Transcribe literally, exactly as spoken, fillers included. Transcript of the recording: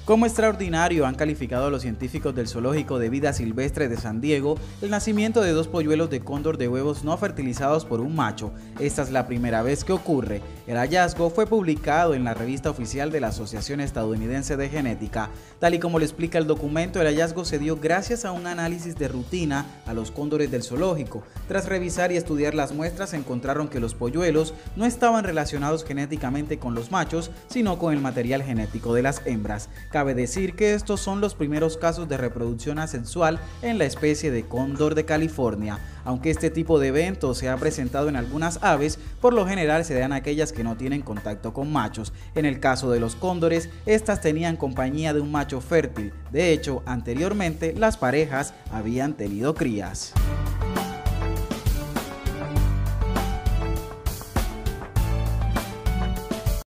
Como extraordinario han calificado a los científicos del Zoológico de Vida Silvestre de San Diego el nacimiento de dos polluelos de cóndor de huevos no fertilizados por un macho. Esta es la primera vez que ocurre. El hallazgo fue publicado en la revista oficial de la Asociación Estadounidense de Genética. Tal y como lo explica el documento, el hallazgo se dio gracias a un análisis de rutina a los cóndores del zoológico. Tras revisar y estudiar las muestras, encontraron que los polluelos no estaban relacionados genéticamente con los machos, sino con el material genético de las hembras. Cabe decir que estos son los primeros casos de reproducción asexual en la especie de cóndor de California. Aunque este tipo de evento se ha presentado en algunas aves, por lo general se dan aquellas que no tienen contacto con machos. En el caso de los cóndores, estas tenían compañía de un macho fértil. De hecho, anteriormente las parejas habían tenido crías.